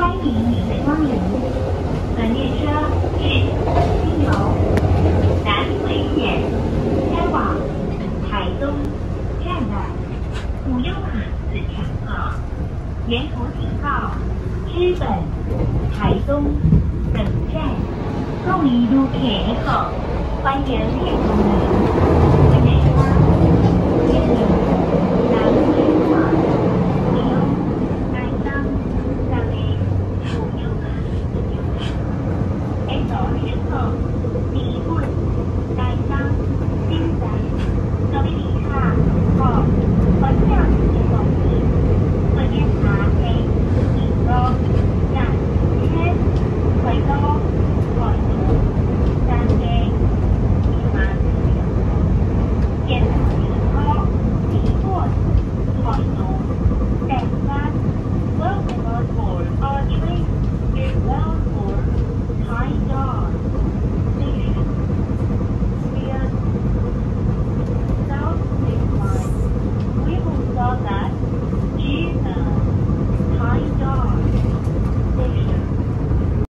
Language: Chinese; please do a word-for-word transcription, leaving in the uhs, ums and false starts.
欢迎您的光临。本列车是经由南回线开往台东站的无忧卡次乘客，沿途停靠知本、台东等站。各位旅客你好，欢迎你光临。本列车经由南回线。